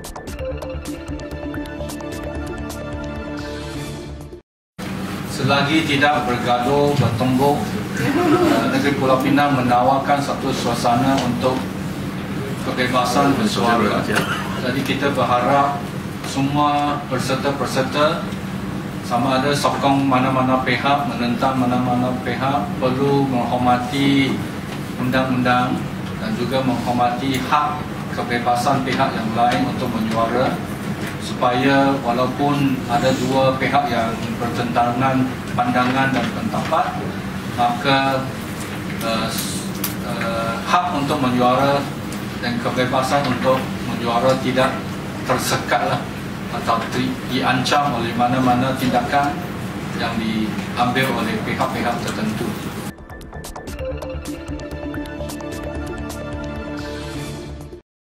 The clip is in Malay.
Selagi tidak bergaduh, bertumbuk, negeri Pulau Pinang menawarkan satu suasana untuk kebebasan bersuara. Jadi kita berharap semua peserta-peserta, sama ada sokong mana-mana pihak, menentang mana-mana pihak, perlu menghormati undang-undang dan juga menghormati hak kebebasan pihak yang lain untuk menyuara, supaya walaupun ada dua pihak yang bertentangan pandangan dan pendapat, maka hak untuk menyuara dan kebebasan untuk menyuara tidak tersekatlah atau diancam oleh mana-mana tindakan yang diambil oleh pihak-pihak tertentu.